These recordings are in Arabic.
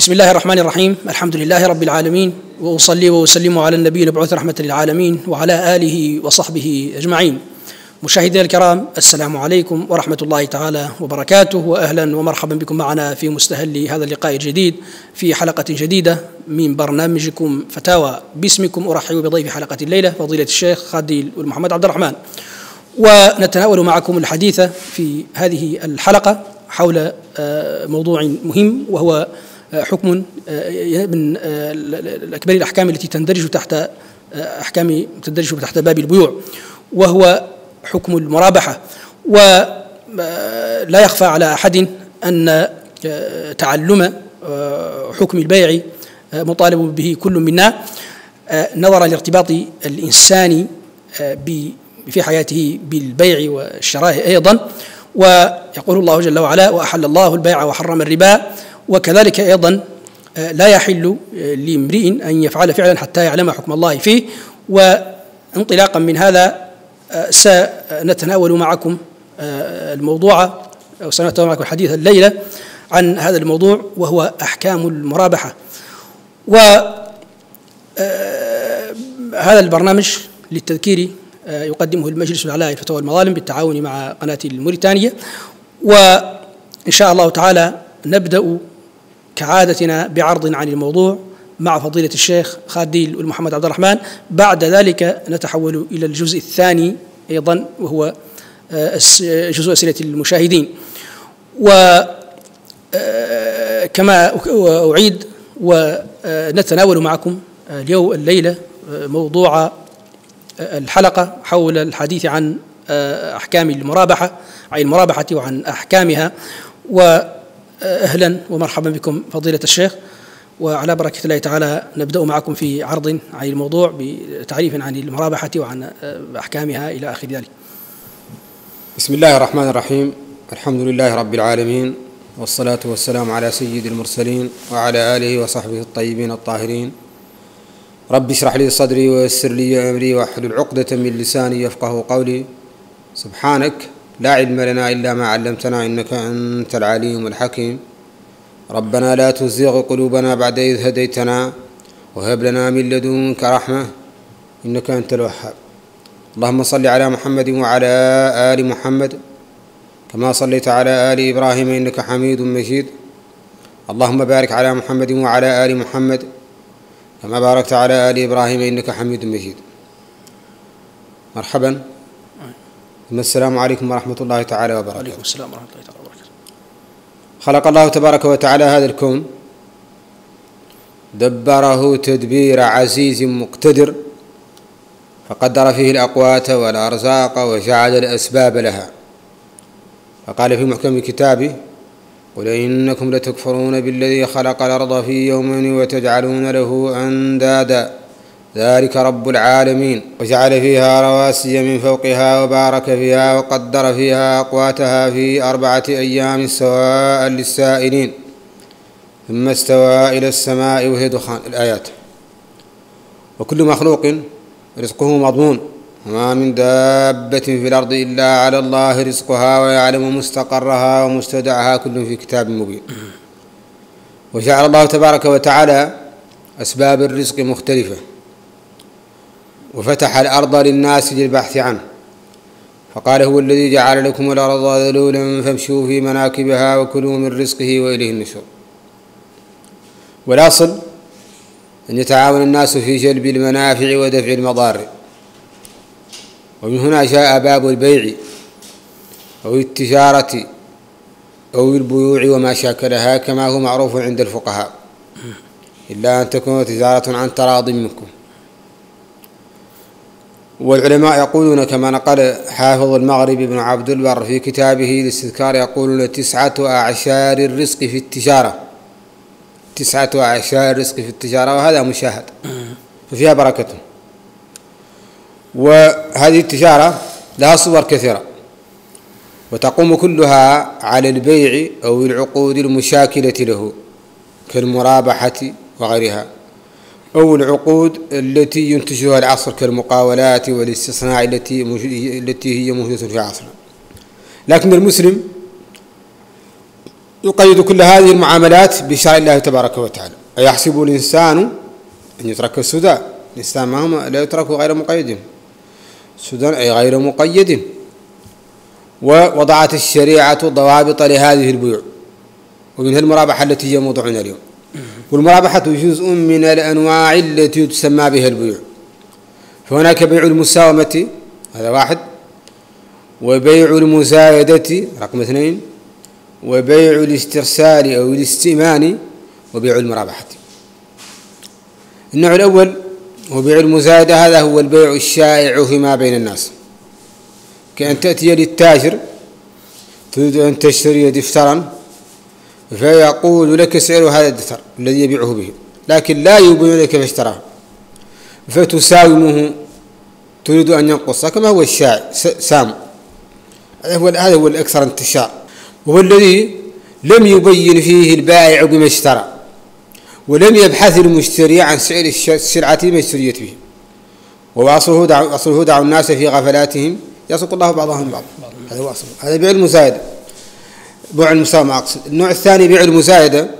بسم الله الرحمن الرحيم. الحمد لله رب العالمين، وأصلي وأسلم على النبي المبعوث رحمة للعالمين وعلى آله وصحبه أجمعين. مشاهدينا الكرام، السلام عليكم ورحمة الله تعالى وبركاته، وأهلا ومرحبا بكم معنا في مستهل هذا اللقاء الجديد في حلقة جديدة من برنامجكم فتاوى. باسمكم أرحب بضيف حلقة الليلة فضيلة الشيخ خاديل محمد عبد الرحمن، ونتناول معكم الحديث في هذه الحلقة حول موضوع مهم، وهو حكم من الأكبر الأحكام التي تندرج تحت باب البيوع، وهو حكم المرابحة. ولا يخفى على أحد أن تعلم حكم البيع مطالب به كل منا، نظرا لارتباط الإنسان في حياته بالبيع والشراء أيضا. ويقول الله جل وعلا: وأحل الله البيع وحرم الربا. وكذلك أيضا لا يحل لامرئ أن يفعل فعلا حتى يعلم حكم الله فيه. وانطلاقا من هذا سنتناول معكم الحديث الليلة عن هذا الموضوع، وهو أحكام المرابحة. وهذا البرنامج للتذكير يقدمه المجلس الأعلى للفتاوى والمظالم بالتعاون مع قناة الموريتانية. وإن شاء الله تعالى نبدأ كعادتنا بعرض عن الموضوع مع فضيلة الشيخ خاديل محمد عبد الرحمن. بعد ذلك نتحول إلى الجزء الثاني أيضا، وهو جزء أسئلة المشاهدين. وكما أعيد، ونتناول معكم الليلة موضوع الحلقة حول الحديث عن أحكام المرابحة وعن أحكامها. وأهلا ومرحبا بكم فضيلة الشيخ، وعلى بركة الله تعالى نبدأ معكم في عرض عن الموضوع بتعريف عن المرابحة وعن أحكامها إلى آخر ذلك. بسم الله الرحمن الرحيم. الحمد لله رب العالمين، والصلاة والسلام على سيد المرسلين وعلى آله وصحبه الطيبين الطاهرين. رب اشرح لي صدري ويسر لي أمري واحلل عقدة من لساني يفقه قولي. سبحانك لا علم لنا إلا ما علمتنا إنك أنت العليم الحكيم. ربنا لا تزغ قلوبنا بعد إذ هديتنا وهب لنا من لدنك رحمة إنك أنت الوهاب. اللهم صل على محمد وعلى آل محمد كما صليت على آل إبراهيم إنك حميد مجيد. اللهم بارك على محمد وعلى آل محمد كما باركت على آل إبراهيم إنك حميد مجيد. مرحبا. السلام عليكم ورحمة الله تعالى وبركاته. وعليكم السلام ورحمة الله تعالى وبركاته. خلق الله تبارك وتعالى هذا الكون، دبره تدبير عزيز مقتدر، فقدر فيه الأقوات والأرزاق وجعل الأسباب لها. فقال في محكم كتابه: قل إنكم لتكفرون بالذي خلق الأرض في يومين وتجعلون له أندادا ذلك رب العالمين. وجعل فيها رواسي من فوقها وبارك فيها وقدر فيها أقواتها في 4 أيام سواء للسائلين ثم استوى إلى السماء وهي دخان. الآيات. وكل مخلوق رزقه مضمون، وما من دابة في الأرض إلا على الله رزقها ويعلم مستقرها ومستودعها كل في كتاب مبين. وجعل الله تبارك وتعالى أسباب الرزق مختلفة، وفتح الأرض للناس للبحث عنه، فقال: هو الذي جعل لكم الأرض ذلولا فامشوا في مناكبها وكلوا من رزقه وإليه النشور. والأصل أن يتعاون الناس في جلب المنافع ودفع المضار. ومن هنا جاء باب البيع أو التجارة أو البيوع وما شاكلها، كما هو معروف عند الفقهاء، إلا أن تكون تجارة عن تراض منكم. والعلماء يقولون كما نقل حافظ المغرب ابن عبد البر في كتابه الاستذكار، يقولون 9 أعشار الرزق في التجارة، 9 أعشار الرزق في التجارة، وهذا مشاهد، ففيها بركة. وهذه التجارة لها صور كثيرة، وتقوم كلها على البيع أو العقود المشاكلة له كالمرابحة وغيرها، أو العقود التي ينتجها العصر كالمقاولات والاستصناع التي هي محدثة في عصرنا. لكن المسلم يقيد كل هذه المعاملات بشرع الله تبارك وتعالى. أيحسب الإنسان أن يترك السدى؟ الإنسان ما هو لا يترك غير مقيد، السدى أي غير مقيد. ووضعت الشريعة ضوابط لهذه البيوع، ومنها المرابحة التي هي موضوعنا اليوم. والمرابحة جزء من الأنواع التي تسمى بها البيوع. فهناك بيع المساومة، هذا واحد، وبيع المزايدة رقم 2، وبيع الاسترسال أو الاستئمان، وبيع المرابحة. النوع الأول هو بيع المزايدة، هذا هو البيع الشائع فيما بين الناس، كأن تأتي للتاجر تريد أن تشتري دفترا فيقول لك سعر هذا الدفتر الذي يبيعه به، لكن لا يبين لك كيف اشتراه، فتساومه تريد أن ينقص كما هو الشائع سام. هذا هو الأكثر انتشار، وهو الذي لم يبين فيه البائع بما اشترى، ولم يبحث المشتري عن سعر السلعة ما اشتريت به، وأصله دعوا الناس في غفلاتهم يسوق الله بعضهم بعض. هذا هو أصله، هذا بيع المزايدة، بيع المساومة أقصد. النوع الثاني بيع المزايدة،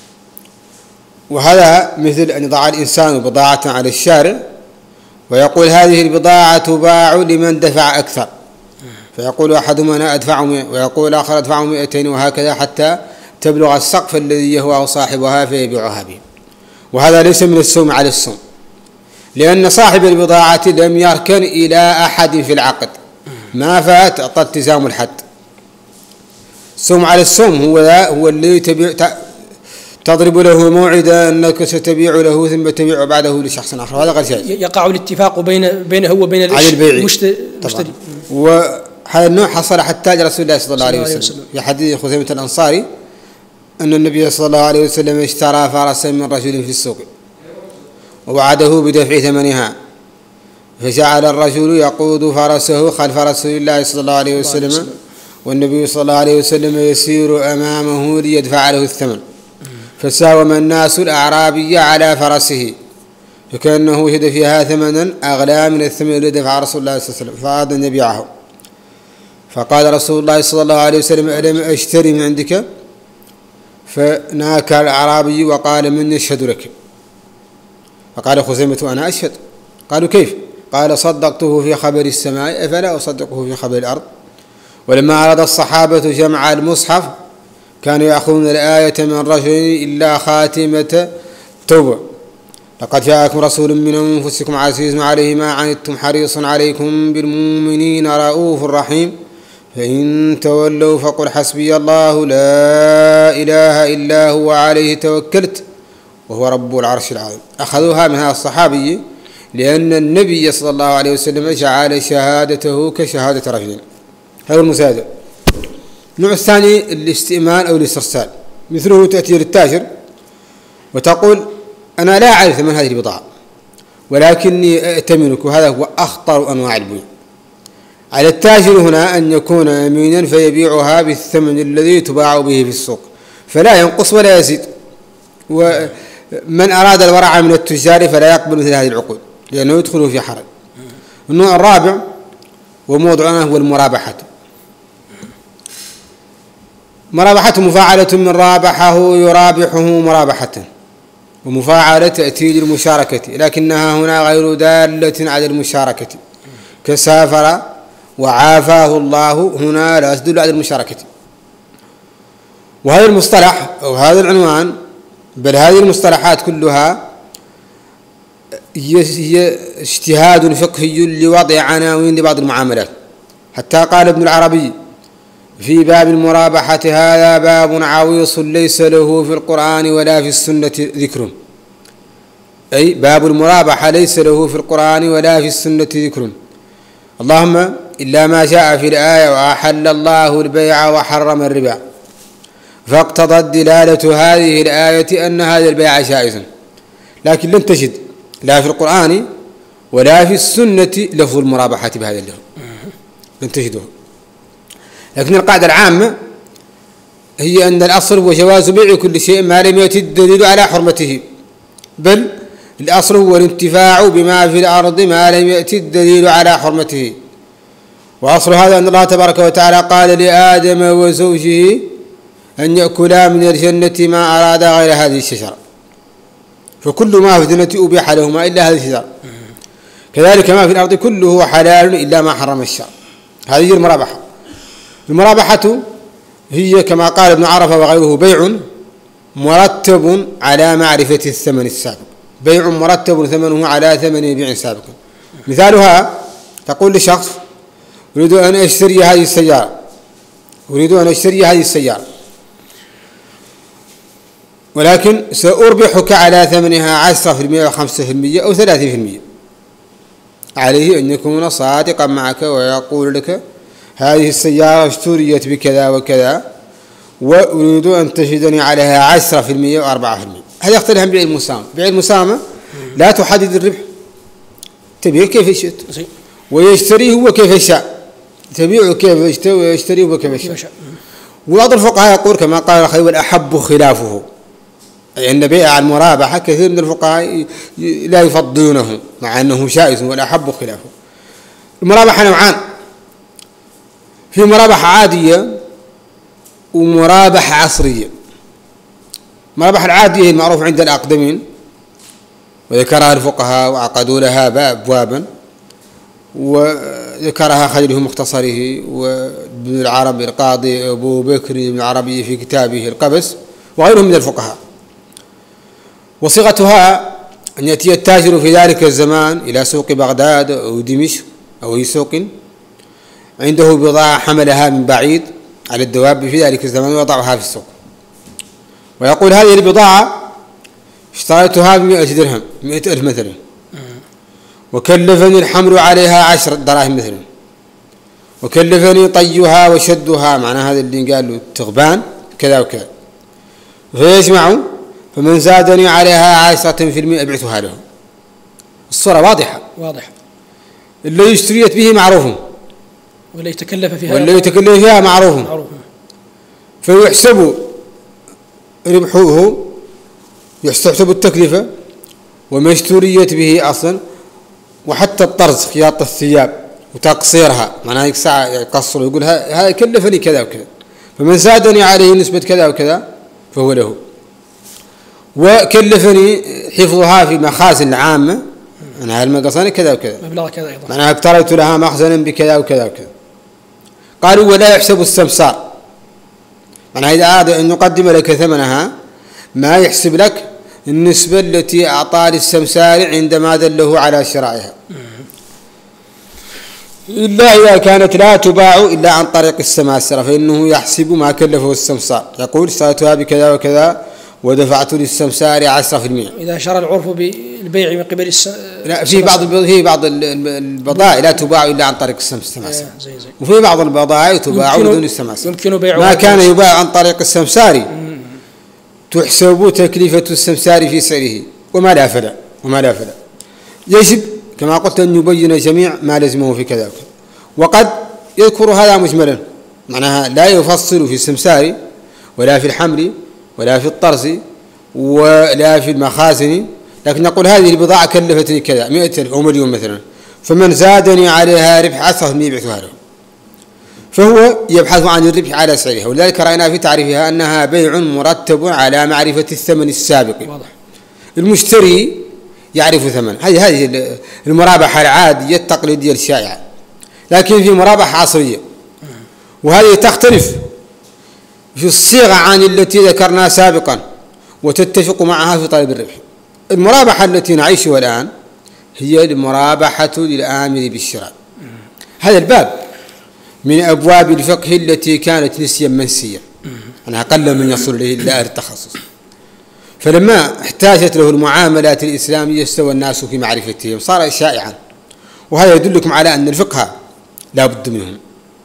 وهذا مثل أن يضع الإنسان بضاعة على الشارع ويقول هذه البضاعة تباع لمن دفع أكثر، فيقول أحدهم أنا أدفع 100 ويقول الآخر أدفع 200، وهكذا حتى تبلغ السقف الذي يهوى صاحبها فيبيعها به. وهذا ليس من السوم على السوم، لأن صاحب البضاعة لم يركن إلى أحد في العقد، ما فات التزام الحد. السوم على السوم هو الذي تضرب له موعدا أنك ستبيع له ثم تبيع بعده لشخص آخر، هذا غير جائز. يقع الاتفاق بينه وبين المشتري. وهذا النوع حصل حتى رسول الله صلى الله عليه وسلم في حديث خزيمة الأنصاري أن النبي صلى الله عليه وسلم اشترى فرسا من رجل في السوق ووعده بدفع ثمنها، فجعل الرجل يقود فرسه خلف رسول الله صلى الله عليه وسلم، والنبي صلى الله عليه وسلم يسير أمامه ليدفع له الثمن، فساوم الناس الأعرابي على فرسه فكأنه وجد فيها ثمنا أغلى من الثمن الذي دفع رسول الله صلى الله عليه وسلم، فأراد أن يبيعه. فقال رسول الله صلى الله عليه وسلم ألم أشتري من عندك؟ فناكى الأعرابي وقال من يشهد لك؟ فقال خزيمة أنا أشهد. قالوا كيف؟ قال صدقته في خبر السماء أفلا أصدقه في خبر الأرض؟ ولما أراد الصحابة جمع المصحف كانوا يأخذون الآية من رجل إلا خاتمة توبة، لقد جاءكم رسول من أنفسكم عزيز عليه ما عنتم حريص عليكم بالمؤمنين رؤوف رحيم، فإن تولوا فقل حسبي الله لا إله إلا هو عليه توكلت وهو رب العرش العظيم. أخذوها من هذا الصحابي لأن النبي صلى الله عليه وسلم جعل شهادته كشهادة رجل. هذا المزايدة. النوع الثاني الاستئمان أو الاسترسال، مثله تأتي للتاجر وتقول أنا لا أعرف ثمن هذه البضاعة ولكني أأتمنك، وهذا هو أخطر أنواع البيوع. على التاجر هنا أن يكون أمينا فيبيعها بالثمن الذي تباع به في السوق، فلا ينقص ولا يزيد. ومن أراد الورع من التجار فلا يقبل مثل هذه العقود لأنه يدخل في حرج. النوع الرابع وموضوعنا هو المرابحة. مرابحة مفاعلة من رابحه يرابحه مرابحة، ومفاعلة تأتي للمشاركة لكنها هنا غير دالة على المشاركة، كسافر وعافاه الله هنا لا تدل على المشاركة. وهذا المصطلح أو هذا العنوان بل هذه المصطلحات كلها هي اجتهاد فقهي لوضع عناوين لبعض المعاملات. حتى قال ابن العربي في باب المرابحة هذا باب عويص ليس له في القرآن ولا في السنة ذكر، أي باب المرابحة ليس له في القرآن ولا في السنة ذكر، اللهم إلا ما جاء في الآية وأحل الله البيع وحرم الربا، فاقتضت دلالة هذه الآية أن هذا البيع جائز، لكن لن تجد لا في القرآن ولا في السنة لفظ المرابحة بهذا اللفظ، لن تجده. لكن القاعدة العامة هي أن الأصل هو جواز بيع كل شيء ما لم يأتي الدليل على حرمته، بل الأصل هو الانتفاع بما في الأرض ما لم يأتي الدليل على حرمته. وأصل هذا أن الله تبارك وتعالى قال لآدم وزوجه أن يأكلا من الجنة ما أراد غير هذه الشجرة، فكل ما في الجنة أبيح لهما إلا هذه الشجرة، كذلك ما في الأرض كله حلال إلا ما حرم الشرع. هذه المرابحة. المرابحة هي كما قال ابن عرفة وغيره بيع مرتب على معرفة الثمن السابق، بيع مرتب ثمنه على ثمن بيع سابق. مثالها تقول لشخص أريد أن أشتري هذه السيارة، أريد أن أشتري هذه السيارة، ولكن سأربحك على ثمنها 10% أو 5% أو 30%. عليه أن يكون صادقا معك ويقول لك هذه السيارة اشتريت بكذا وكذا وأريد أن تشهدني عليها 10% أو 4%. هذا يختلف عن بيع المساهمة. بيع المساهمة لا تحدد الربح، تبيع كيف شئت ويشتري هو كيف شاء، تبيع كيف شئت ويشتري هو كيف شاء. وبعض الفقهاء يقول كما قال الخير والأحب خلافه، أي أن بيع المرابحة كثير من الفقهاء لا يفضلونه مع أنه جائز والأحب خلافه. المرابحة نوعان، في مرابحة عادية ومرابحة عصرية. المرابحة العادية هي المعروف عند الأقدمين وذكرها الفقهاء وعقدوا لها أبوابا، وذكرها خليل في مختصره وابن العربي القاضي أبو بكر بن العربي في كتابه القبس وغيرهم من الفقهاء. وصيغتها أن يأتي التاجر في ذلك الزمان إلى سوق بغداد أو دمشق أو أي سوق عنده بضاعة حملها من بعيد على الدواب في ذلك الزمان ويضعها في السوق، ويقول هذه البضاعة اشتريتها ب100 درهم، 100,000 مثلا، وكلفني الحمل عليها 10 دراهم مثلا، وكلفني طيها وشدها، معنى هذا اللي قال له التغبان كذا وكذا، فيجمع فمن زادني عليها 10% أبعثها له. الصورة واضحة. اللي يشتريت به معروف واللي يتكلف فيها معروف، فيحسب ربحه، يحسب التكلفة وما اشتريت به أصلا، وحتى الطرز خياطة الثياب وتقصيرها، معناها ساعة يقصر ويقول هذا كلفني كذا وكذا، فمن زادني عليه نسبة كذا وكذا فهو له. وكلفني حفظها في مخازن العامة، أنا هالمقصاني كذا وكذا، مبلغ كذا أيضا، معناها اقترضت لها مخزنا بكذا وكذا وكذا. قالوا ولا يحسب السمسار، معناها إذا أراد أن يقدم لك ثمنها ما يحسب لك النسبة التي أعطى للسمسار عندما دله على شرائها، إلا إذا كانت لا تباع إلا عن طريق السماسرة، فإنه يحسب ما كلفه السمسار، يقول اشتريتها بكذا وكذا ودفعت للسمسار 10%. إذا شرع العرف بالبيع من قبل لا، في بعض البضائع لا تباع إلا عن طريق السمسار، وفي بعض البضائع تباع بدون السماسرة. يمكن بيع ما كان يباع عن طريق السمسار تحسب تكلفة السمسار في سعره وما لا فلا. يجب كما قلت أن يبين جميع ما لزمه في كذا وكذا، وقد يذكر هذا مجملا، معناها لا يفصل في السمسار ولا في الحمل ولا في الطرز ولا في المخازن، لكن نقول هذه البضاعة كلفتني كذا 100,000 أو مليون مثلا، فمن زادني عليها ربح 10% يبعثها له، فهو يبحث عن الربح على سعرها. ولذلك رأينا في تعريفها أنها بيع مرتب على معرفة الثمن السابق. واضح. المشتري يعرف ثمن، هذه المرابحة العادية التقليدية الشائعة. لكن في مرابحة عصرية، وهذه تختلف في الصيغة عن التي ذكرناها سابقا وتتفق معها في طلب الربح. المرابحة التي نعيشها الآن هي المرابحة للآمر بالشراء. هذا الباب من أبواب الفقه التي كانت نسيا منسيا، أنا أقل من يصل إليه إلا أهل التخصص، فلما احتاجت له المعاملات الإسلامية استوى الناس في معرفتهم، صار شائعا. وهذا يدلكم على أن الفقه لا بد منهم.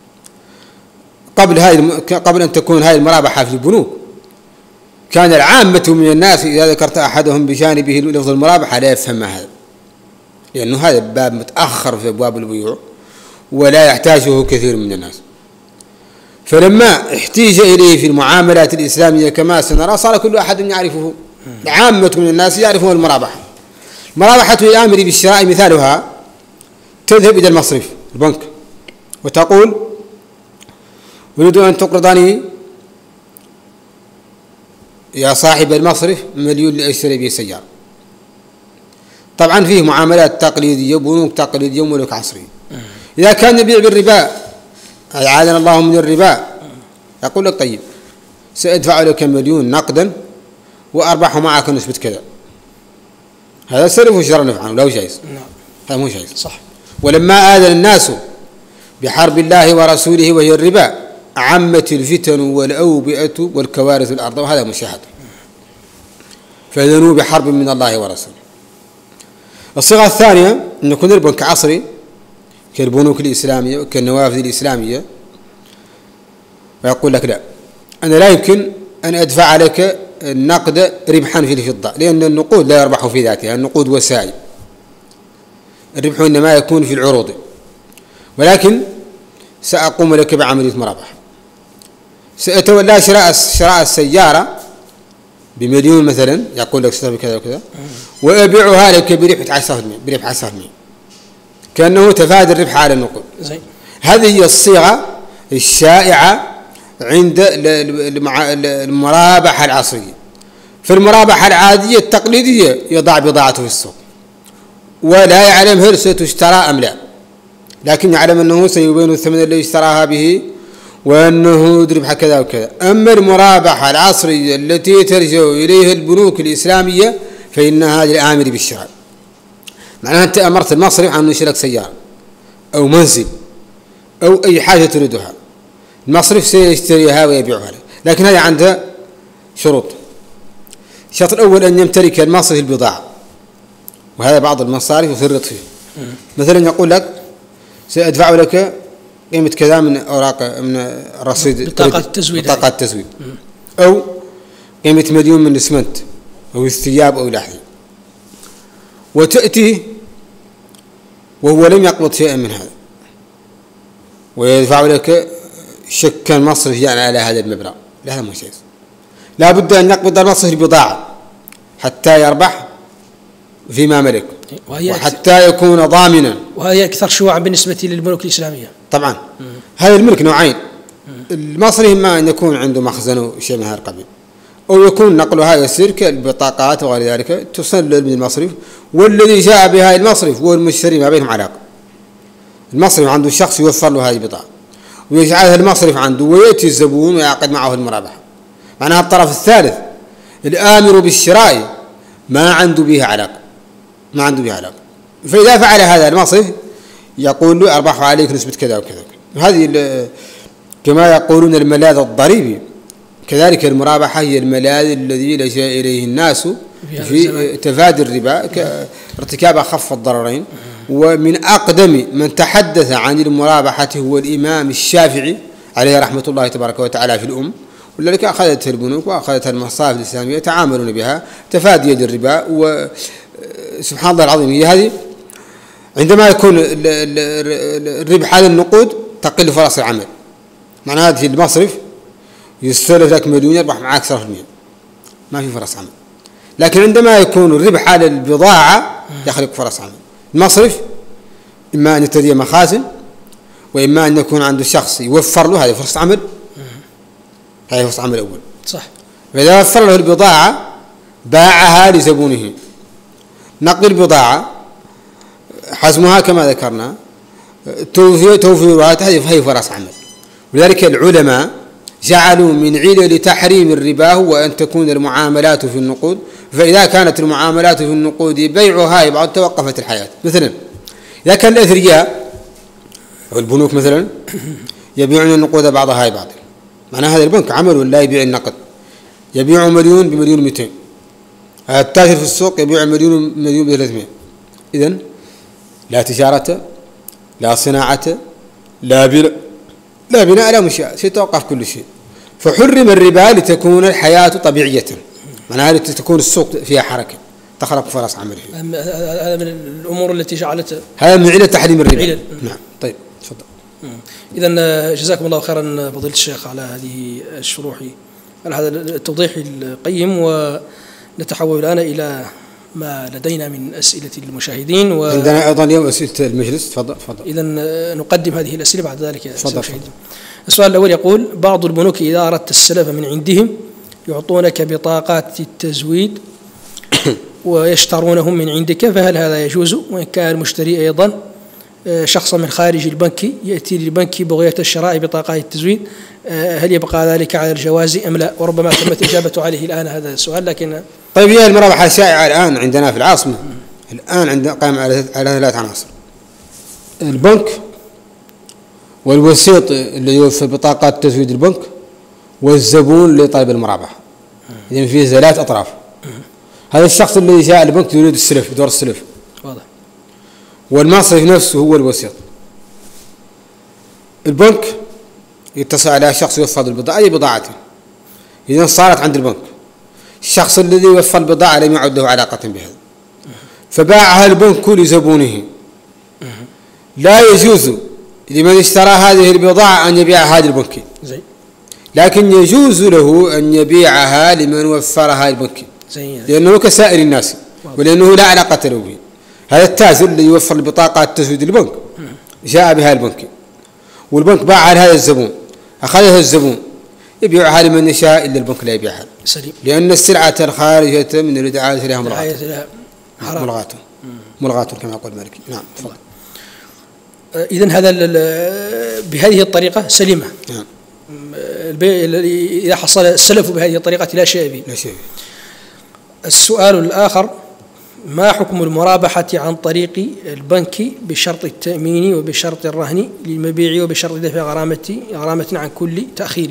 قبل أن تكون هذه المرابحة في البنوك كان العامة من الناس إذا ذكرت أحدهم بجانبه لفظ المرابحة لا يفهم هذا، لأنه هذا باب متأخر في أبواب البيوع ولا يحتاجه كثير من الناس. فلما احتيج إليه في المعاملات الإسلامية كما سنرى صار كل أحد يعرفه، عامة من الناس يعرفون المرابحة. مرابحة الآمر بالشراء مثالها تذهب إلى المصرف البنك وتقول أريد أن تقرضني يا صاحب المصرف مليون لأشتري به سيارة. طبعا فيه معاملات تقليدية وبنوك تقليدية وملوك عصرية. إذا كان يبيع بالربا أعاذنا الله من الربا، يقول لك طيب سأدفع لك مليون نقدا وأربح معك نسبة كذا، هذا سلف وشراء نفعا ولا جائز؟ نعم هذا مو جائز. صح. ولما آذن الناس بحرب الله ورسوله وهي الربا عمت الفتن والأوبئة والكوارث الأرض، وهذا مشاهد. فأذنوا بحرب من الله ورسوله. الصيغة الثانية أن يكون البنك عصري كالبنوك الإسلامية وكالنوافذ الإسلامية، ويقول لك لا، أنا لا يمكن أن أدفع لك النقد ربحا في الفضة، لأن النقود لا يربح في ذاتها، النقود وسائل، الربح إنما يكون في العروض، ولكن سأقوم لك بعملية مرابحة. سأتولى شراء السيارة بمليون مثلا، يقول لك ستة بكذا وكذا، وأبيعها لك بربح 10%، كأنه تفادى الربح على النقود. هذه هي الصيغة الشائعة عند المرابحة العصرية. في المرابحة العادية التقليدية يضع بضاعته في السوق ولا يعلم هل ستشترى أم لا، لكن يعلم أنه سيبين الثمن الذي اشتراها به وأنه ربح كذا وكذا. أما المرابحة العصرية التي ترجع إليها البنوك الإسلامية فإنها للآمر بالشراء، معناها أنت أمرت المصرف عن يشتري لك سيارة أو منزل أو أي حاجة تريدها، المصرف سيشتريها ويبيعها لك، لكن هذه عندها شروط. الشرط الأول أن يمتلك المصرف البضاعة، وهذا بعض المصارف يفرط فيه. مثلا يقول لك سأدفع لك قيمة كذا من أوراق من الرصيد بطاقة التزويد، أو قيمة مليون من الإسمنت أو الثياب أو الأحذية، وتأتي وهو لم يقبض شيئا من هذا ويدفع لك شكا مصرف يعني على هذا المبلغ، لا هذا مو جائز. لا بد أن يقبض المصرف البضاعة حتى يربح فيما ملك وحتى يكون ضامنا، وهي أكثر شيوعا بالنسبة للبنوك الإسلامية. طبعا هذا الملك نوعين، المصرف إما أن يكون عنده مخزن أو شيء من هذا القبيل، أو يكون نقلها يسير كالبطاقات وغير ذلك تسلل من المصرف، والذي جاء بها المصرف والمشتري ما بينهم علاقة. المصرف عنده شخص يوفر له هذه البضاعة ويجعلها المصرف عنده، ويأتي الزبون ويعقد معه المرابحة، معناها الطرف الثالث الآمر بالشراء ما عنده به علاقة، فإذا فعل هذا المصرف يقول له أربح عليك نسبة كذا وكذا. هذه كما يقولون الملاذ الضريبي، كذلك المرابحة هي الملاذ الذي لجأ إليه الناس في تفادي الربا كارتكاب أخف الضررين. ومن أقدم من تحدث عن المرابحة هو الإمام الشافعي عليه رحمة الله تبارك وتعالى في الأم، ولذلك أخذتها البنوك وأخذتها المصارف الإسلامية يتعاملون بها تفاديا للربا. وسبحان الله العظيم هي هذه عندما يكون الربح على النقود تقل فرص العمل، معنى هذه المصرف يستلف لك مليون يربح معك 10%، ما في فرص عمل. لكن عندما يكون الربح على البضاعة يخلق فرص عمل. المصرف إما أن يبتدي مخازن، وإما أن يكون عنده شخص يوفر له، هذه فرصة عمل، هذه فرصة عمل أول. صح. فإذا وفر له البضاعة باعها لزبونه، نقل البضاعة، حزمها كما ذكرنا، توفيرها، هذه فرص عمل. ولذلك العلماء جعلوا من علل تحريم الربا هو أن تكون المعاملات في النقود، فإذا كانت المعاملات في النقود بيعها يبعد توقفت الحياة. مثلا إذا كان الأثرياء أو البنوك مثلا يبيعون النقود بعضها بعض، معنى هذا البنك عمل ولا يبيع النقد، يبيع مليون بمليون 200، التاجر في السوق يبيع مليون ب300. إذن لا تجارة لا صناعة لا بناء لا منشأ، سيتوقف كل شيء. فحرم الربا لتكون الحياة طبيعية، معناها تكون السوق فيها حركة تخلق فرص عمله. هذا من الأمور التي جعلت هذا من علة تحريم الربا. نعم. طيب تفضل. إذن جزاكم الله خيرا فضيلة الشيخ على هذه الشروح، على هذا التوضيح القيم. ونتحول الآن إلى ما لدينا من أسئلة المشاهدين، عندنا أيضا اليوم أسئلة المجلس. تفضل. إذن نقدم هذه الأسئلة بعد ذلك. السؤال الأول يقول: بعض البنوك إذا أردت السلف من عندهم يعطونك بطاقات التزويد ويشترونهم من عندك، فهل هذا يجوز؟ وإن كان المشتري أيضا شخصا من خارج البنك يأتي للبنك بغية الشراء بطاقات التزويد، هل يبقى ذلك على الجواز أم لا؟ وربما تمت إجابة عليه الآن هذا السؤال، لكن طيب هي المرابحة شائعة الآن عندنا في العاصمة، الآن عندنا قائم على 3 عناصر: البنك، والوسيط اللي يوفر بطاقات تزويد البنك، والزبون اللي طالب المرابحة. إذن فيه 3 أطراف. هذا الشخص الذي جاء البنك يريد السلف بدور السلف، واضح، والمصرف نفسه هو الوسيط. البنك يتصل على شخص يوفر البضاعة، أي بضاعة إذا صارت عند البنك، الشخص الذي يوفر البضاعة لم يعد له علاقة بهذا، فباعها البنك لزبونه. لا يجوز لمن اشترى هذه البضاعة أن يبيعها هذا البنكي، لكن يجوز له أن يبيعها لمن وفرها البنكي، لأنه كسائر الناس، ولأنه لا علاقة له به. هذا التاجر اللي يوفر البطاقة تزويد البنك جاء بها البنكي، والبنك باعها لهذا الزبون، أخذها الزبون يبيعها لمن يشاء، إلا البنك لا يبيعها، لأن السلعة الخارجة من الإدعاء لها ملغاة كما يقول المالكي. نعم. إذن هذا بهذه الطريقة سليمة. نعم. إذا حصل السلف بهذه الطريقة لا شيء به. السؤال الآخر: ما حكم المرابحة عن طريق البنك بشرط التأمين وبشرط الرهن للمبيع وبشرط دفع غرامة عن كل تأخير؟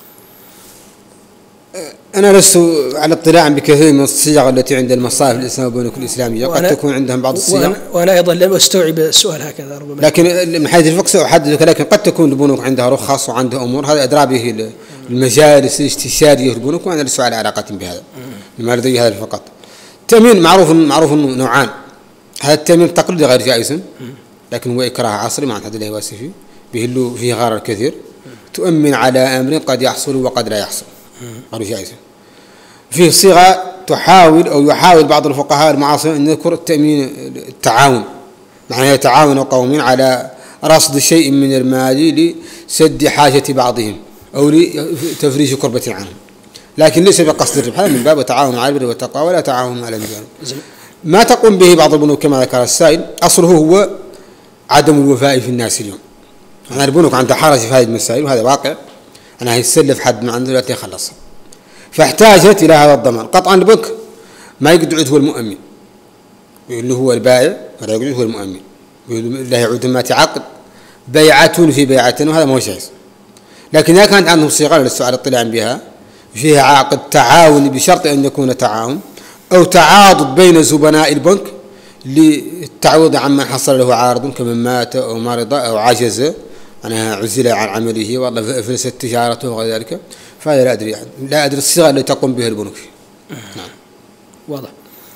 أنا لست على اطلاع بكثير من الصيغ التي عند المصارف الإسلامية والبنوك الإسلامية، قد تكون عندهم بعض الصيغ، وأنا أيضا لم أستوعب السؤال هكذا ربما، لكن من حيث الفقه سأحدثك. لكن قد تكون البنوك عندها رخص وعندها أمور، هذا أدرى به المجالس الاستشارية في البنوك، وأنا لست على علاقة بهذا، لما لدي هذا فقط. التأمين معروف نوعان: هذا التأمين التقليدي غير جائز، لكن هو إكراه عصري ما عاد له واسع فيه غرر كثير، تؤمن على أمر قد يحصل وقد لا يحصل، غير جائز. فيه صيغة يحاول بعض الفقهاء المعاصرين أن يذكر التأمين التعاون، معناه يتعاون قوم على رصد شيء من المال لسد حاجة بعضهم أو لتفريج كربة عنهم، لكن ليس بقصد الربح، من باب تعاون على البر والتقوى ولا تعاون على الإثم. ما تقوم به بعض البنوك كما ذكر السائل أصله هو عدم الوفاء في الناس اليوم. أنا البنوك عندها حرج في هذه المسائل، وهذا واقع. أنا هيسلف حد من عنده لا يخلصها، فاحتاجت إلى هذا الضمان. قطعا البنك ما يقعد هو المؤمن، اللي هو البائع، ولا يقعد هو المؤمن، لا يعود ما تعقد بيعة في بيعة، وهذا ما هو جائز. لكن إذا كانت عندهم صيغة لست على اطلاع بها فيها عقد تعاون بشرط أن يكون تعاون أو تعاضد بين زبناء البنك للتعويض عما حصل له عارض كمن مات أو مرض أو عجز، أنا عزل عن عمله والله فلست تجارته وغير ذلك، فهذا لا أدري الصيغة التي تقوم بها البنوك. نعم. واضح.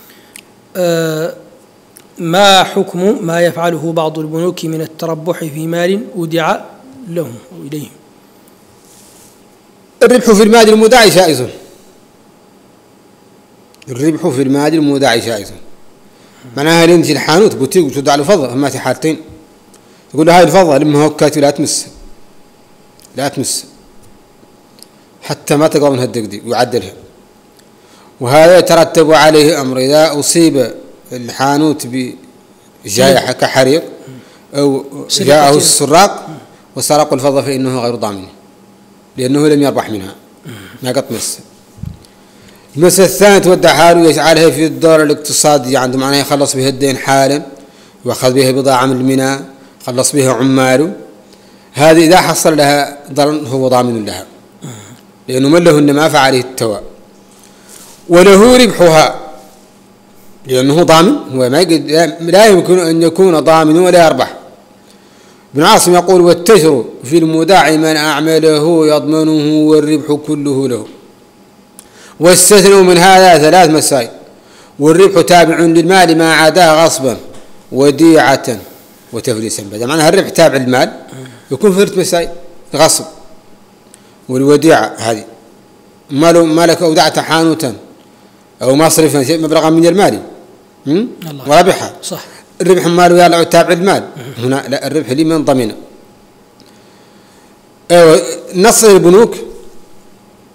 ما حكم ما يفعله بعض البنوك من التربح في مال ودع لهم أو إليهم؟ الربح في المال المودع جائز. الربح في المال المودع جائز. معناها لنجي الحانوت بوتيك وتدع له فضة، هما في حالتين: تقول له هاي الفضة لما هكات لا تمس حتى ما تقوم منها الدقدق ويعدلها، وهذا يترتب عليه أمر: إذا أصيب الحانوت بجائحة كحريق أو جاءه السراق وسرقوا الفضة فإنه غير ضامن، لأنه لم يربح منها، ما قد مس. المسألة الثانية تودع حاله يجعلها في الدور الاقتصادي عنده، معناه يخلص بها الدين حالا وأخذ بها بضاعة من الميناء، خلص بها عماله. هذه إذا حصل لها ضرر هو ضامن لها، لأنه من له إنما فعليه التواء، وله ربحها لأنه ضامن. هو لا يمكن أن يكون ضامن ولا يربح. ابن عاصم يقول: والتجر في المودع من أعمله يضمنه والربح كله له. واستثنوا من هذا 3 مسائل: والربح تابع للمال ما عداه غصبا وديعة وتفليسا. بدل معناها الربح تابع للمال يكون في 3 مسائل: غصب، والوديعة هذه مالك أودعت حانوتا أو مصرفا شيء مبلغا من المال وربحها، صح. الربح ماله يرجع تابع المال. هنا لا، الربح لمن ضمنه. نص البنوك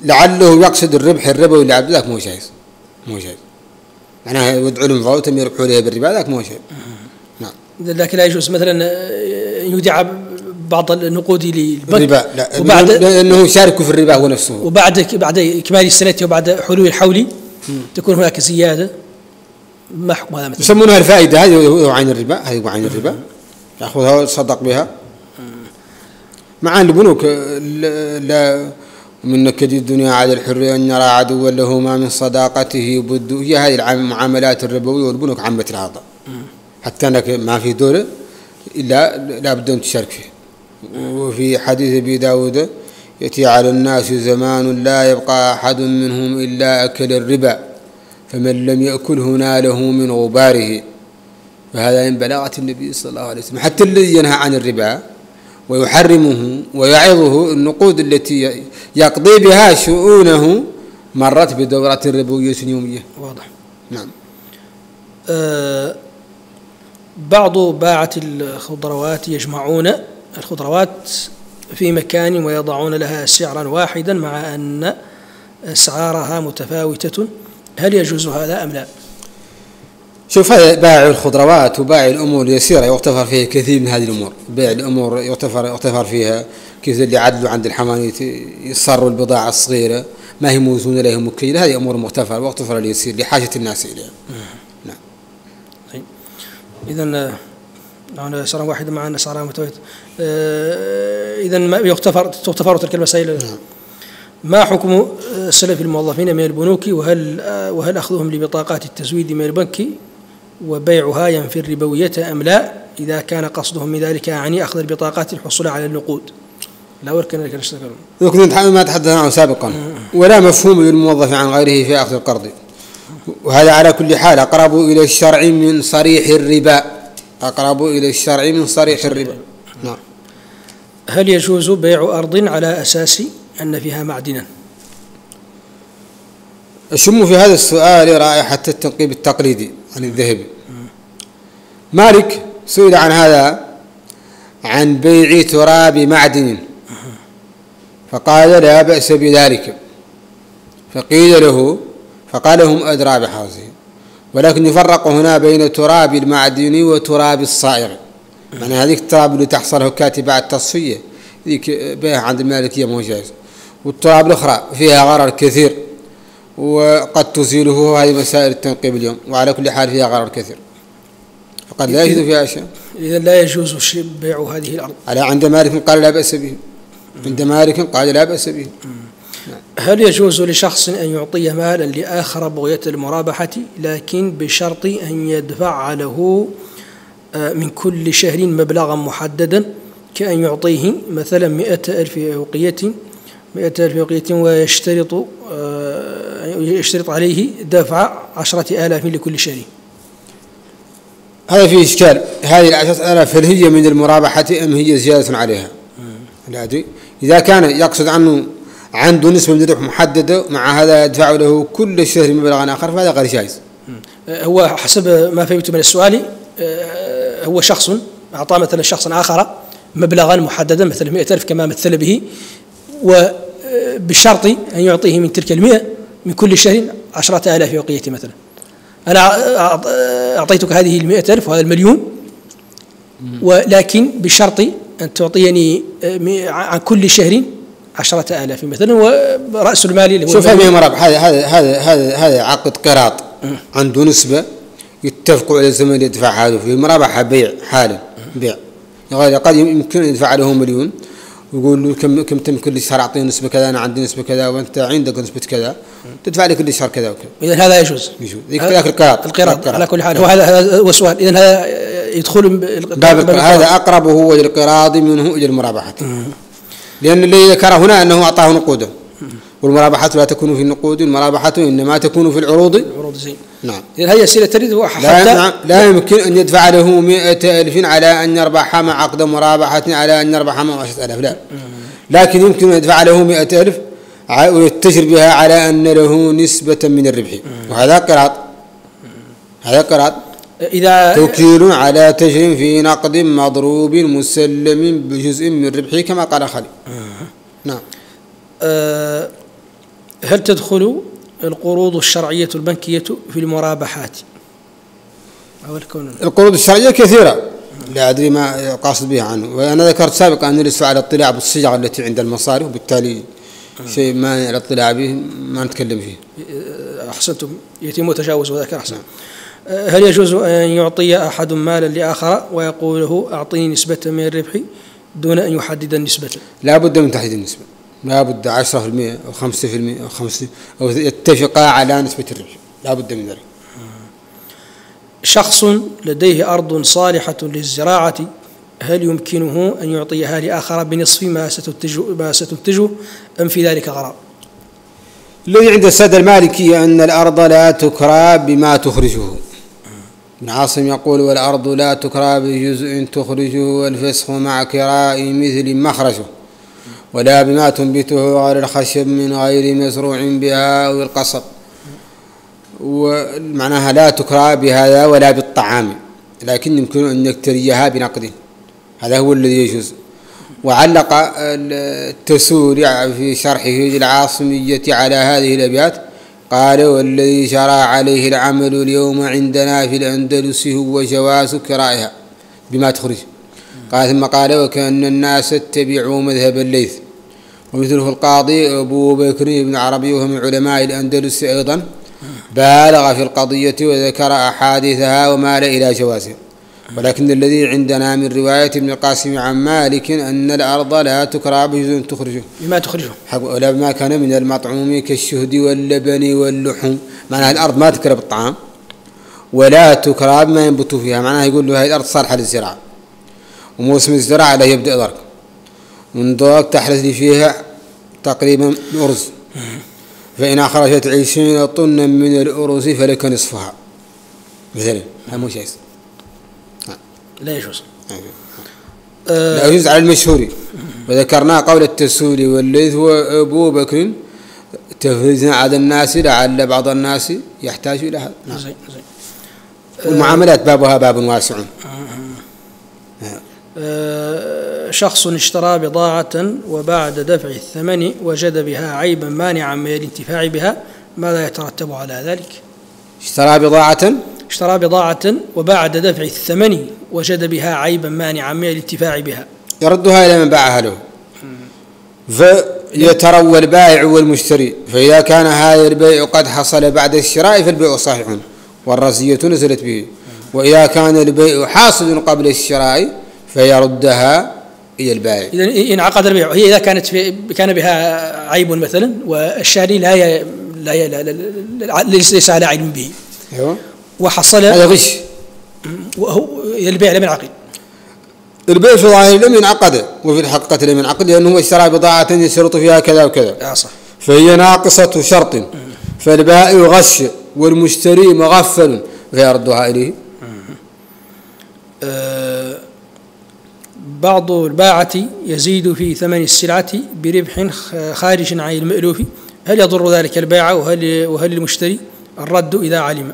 لعله يقصد الربح الربوي اللي عبد ذاك مو جايز، مو جايز، معناها يدعو لهم فوتهم يربحوا عليها بالربا ذاك مو جايز. نعم. لكن لا يجوز مثلا يودع بعض النقود للبنك الربا لا، وبعد لأنه يشاركوا في الربا هو نفسه، وبعد إكمال السنة وبعد حلول الحول تكون هناك زيادة. ما حكم هذا مثلا؟ يسمونها الفائدة، هذه هو عين الربا، هذه هو عين الربا، يأخذها ويتصدق بها. مع أن البنوك لا من نكد الدنيا على الحر أن يرى عدوا له ما من صداقته بد، هي هذه المعاملات الربوية والبنوك عامة الأعضاء، حتى أنك ما في دولة إلا لا بد أن تشارك فيه. وفي حديث أبي داود يأتي على الناس زمان لا يبقى أحد منهم إلا أكل الربا فمن لم يأكله ناله من غباره. فهذا من بلاغة النبي صلى الله عليه وسلم، حتى الذي ينهى عن الربا ويحرمه ويعظه النقود التي يقضي بها شؤونه مرت بدورة ربوية يومية. واضح. نعم. بعض باعة الخضروات يجمعون الخضروات في مكان ويضعون لها سعرا واحدا مع أن أسعارها متفاوتة، هل يجوز هذا أم لا؟ شوف، هذا بائع الخضروات وبائع الأمور اليسيرة يغتفر فيه كثير من هذه الأمور. بائع الأمور يغتفر فيها كيف اللي عدلوا عند الحمانية يصروا البضاعة الصغيرة ما هي موزونة لا هي مكيلة، هذه أمور مغتفرة واغتفر اليسير لحاجة الناس إليها. نعم. إذن هنا سعر واحد مع أن أسعارها متفاوتة، إذن تغتفر تلك المسائل. نعم. ما حكم سلف الموظفين من البنوك، وهل أخذهم لبطاقات التزويد من البنك وبيعها ينفي الربوية أم لا؟ إذا كان قصدهم من ذلك يعني أخذ البطاقات للحصول على النقود. لا وركن لك نشتغل ما تحدثنا عنه سابقا. ولا مفهوم للموظف عن غيره في أخذ القرض، وهذا على كل حال أقرب إلى الشرع من صريح الربا، أقرب إلى الشرع من صريح الربا. نعم. هل يجوز بيع أرض على أساس أن فيها معدنا؟ أشم في هذا السؤال رائحة التنقيب التقليدي عن الذهب. مالك سئل عن هذا، عن بيع تراب معدن، فقال لا بأس بذلك، فقال هم أدرى بحرزه، ولكن يفرق هنا بين تراب المعدن وتراب الصائغ. يعني هذيك التراب اللي تحصله كاتبة التصفية ذيك بيع عند المالكية مو جائز، والتراب الأخرى فيها غرر كثير وقد تزيله، هذه مسائل التنقيب اليوم، وعلى كل حال فيها غرر كثير، فقد لا يجوز فيها أشياء. إذا لا يجوز بيع هذه الأرض. عند مالك قال لا بأس به، عند مالك قال لا بأس به. هل يجوز لشخص أن يعطي مالا لآخر بغية المرابحة، لكن بشرط أن يدفع له من كل شهر مبلغا محددا، كأن يعطيه مثلا 100,000 أوقية ويشترط عليه دفع 10,000 لكل شهر؟ هذا فيه إشكال. هذه 10,000 هل هي من المرابحة أم هي زيادة عليها؟ لا أدري. إذا كان يقصد عنده نسبة من الربح محددة، مع هذا يدفع له كل شهر مبلغا آخر، فهذا غير جائز. هو حسب ما فهمت من السؤال، هو شخص أعطى مثلا شخصا آخر مبلغا محددا مثلا 100,000 كما مثل به، وبالشرط أن يعطيه من تلك 100 من كل شهر 10,000 أوقية مثلا. أنا أعطيتك هذه 100,000 وهذا 1,000,000، ولكن بشرط أن تعطيني عن كل شهر 10,000 مثلا، ورأس المال اللي هو شوف هذه مرابح. هذا عقد قراض عنده نسبة يتفقوا على الزمن اللي يدفع هذا فيه. مرابحة بيع حالا، بيع قد يمكن أن يدفع له 1,000,000 ويقول له كم تم كل شهر أعطيني نسبة كذا، أنا عندي نسبة كذا وأنت عندك نسبة كذا، تدفع لي كل شهر كذا وكذا. إذا هذا يجوز. ذاك القراض على كل حال. هذا هو السؤال. إذا هذا يدخل هذا أقرب هو للقراض منه إلى المرابحة، لأن اللي ذكر هنا أنه أعطاه نقودا، والمرابحة لا تكون في النقود، المرابحة إنما تكون في العروض. زين. نعم. إذا هي سيلة تريد لا يمكن أن يدفع له 100,000 على أن يربح مع عقد مرابحة على أن يربح مع 10,000، لا. لكن يمكن أن يدفع له 100,000 ويتجر بها على أن له نسبة من الربح، وهذا قراض. هذا قراض. إذا توكيل على تجر في نقد مضروب مسلم بجزء من ربحه كما قال خالد. نعم. هل تدخل القروض الشرعية البنكية في المرابحات؟ القروض الشرعية كثيرة لا أدري ما قاصد بها عنه، وأنا ذكرت سابقا أن لسه على الاطلاع بالصيغ التي عند المصارف، وبالتالي شيء ما على الاطلاع به ما نتكلم فيه. أحسنتم، يتم تجاوز وذاك أحسن. هل يجوز أن يعطي أحد مالا لآخر ويقول له أعطيني نسبة من الربح دون أن يحدد النسبة؟ لا بد من تحديد النسبة، لا بد 10% أو 5% أو 5 أو يتفقا على نسبة الربح، لا بد من ذلك. شخص لديه أرض صالحة للزراعة، هل يمكنه أن يعطيها لآخر بنصف ما ستنتجه أم في ذلك غرض؟ الذي عند السادة المالكية أن الأرض لا تكرى بما تخرجه. ابن عاصم يقول: والأرض لا تكرى بجزء تخرجه، والفسخ مع كراء مثل مخرجه، ولا بما تنبته غير الخشب من غير مزروع بها أو القصب. ومعناها لا تكرى بهذا ولا بالطعام، لكن يمكن أن نكتريها بنقد، هذا هو الذي يجوز. وعلق التسوري في شرحه للعاصمية على هذه الأبيات قال: والذي جرى عليه العمل اليوم عندنا في الأندلس هو جواز كرائها بما تخرج. قال ثم قال: وكأن الناس اتبعوا مذهب الليث. ومثله القاضي أبو بكر بن عربي وهو من علماء الأندلس أيضا بالغ في القضية وذكر أحاديثها ومال إلى جوازها. ولكن الذي عندنا من رواية ابن القاسم عن مالك أن الأرض لا تكرى بجزء تخرجه بما تخرجه، ولا ما كان من المطعوم كالشهد واللبن واللحوم. معناها الأرض ما تكرى بالطعام ولا تكرى بما ينبت فيها. معناها يقول له هذه الأرض صالحة للزراعة، وموسم الزراعة لا يبدأ ذلك، من ذلك تحرث لي فيها تقريبا الأرز، فإن أخرجت 20 طنا من الأرز فلك نصفها مثلا. هذا مو شيء لا يجوز. لا يجوز على المشهور. وذكرنا قول التسوري والليث هو أبو بكر تفريزنا على الناس لعل بعض الناس يحتاج إلى هذا. والمعاملات بابها باب واسع. شخص اشترى بضاعة وبعد دفع الثمن وجد بها عيبا مانعا من الانتفاع بها، ماذا يترتب على ذلك؟ اشترى بضاعة وبعد دفع الثمن وجد بها عيبا مانعا من الانتفاع بها، يردها إلى من باعها له، فيتروى البائع والمشتري. فإذا كان هذا البيع قد حصل بعد الشراء فالبيع صحيح والرزية نزلت به، وإذا كان البيع حاصل قبل الشراء فيردها إلى البائع. إذا انعقد البيع، هي إذا كان بها عيب مثلا والشاري ليس على علم به وحصل هذا غش، وهو البيع لم ينعقد. البيع في ظاهر لم ينعقد وفي الحقيقة لم ينعقد، لأنه اشترى بضاعة يشترط فيها كذا وكذا، صح، فهي ناقصة شرط، فالبائع غش والمشتري مغفل فيردها إليه. بعض الباعة يزيد في ثمن السلعة بربح خارج عن المألوف، هل يضر ذلك البائع وهل المشتري الرد إذا علم؟